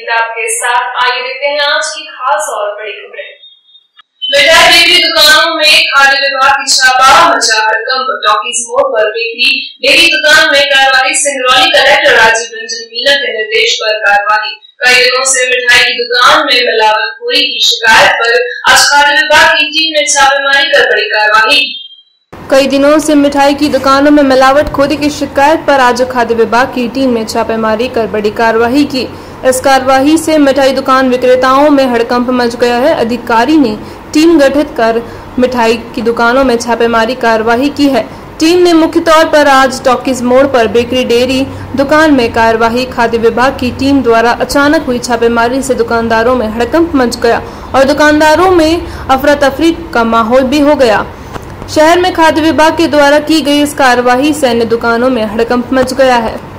अमिताभ के साथ। आइए देखते हैं आज की खास और बड़ी खबरें। मिठाई बेकरी दुकानों में खाद्य विभाग की छापा मचा हड़कंप। टॉकीज मोड़ पर बेकरी डेयरी दुकान में कार्रवाई। सिंगरौली कलेक्टर राजीव रंजन मीना के निर्देश पर कार्रवाई। कई दिनों से मिठाई की दुकान में मिलावटखोरी की शिकायत पर आज खाद्य विभाग की टीम ने छापेमारी कर बड़ी कार्रवाई की। कई दिनों से मिठाई की दुकानों में मिलावटखोरी की शिकायत पर आज खाद्य विभाग की टीम ने छापेमारी कर बड़ी कार्रवाई की। इस कार्रवाई से मिठाई दुकान विक्रेताओं में हड़कंप मच गया है। अधिकारी ने टीम गठित कर मिठाई की दुकानों में छापेमारी कार्रवाई की है। टीम ने मुख्य तौर पर आज टॉकीज मोड़ पर बेकरी डेयरी दुकान में कार्यवाही। खाद्य विभाग की टीम द्वारा अचानक हुई छापेमारी से दुकानदारों में हड़कंप मच गया और दुकानदारों में अफरा तफरी का माहौल भी हो गया। शहर में खाद्य विभाग के द्वारा की गई इस कार्यवाही से अन्य दुकानों में हड़कंप मच गया है।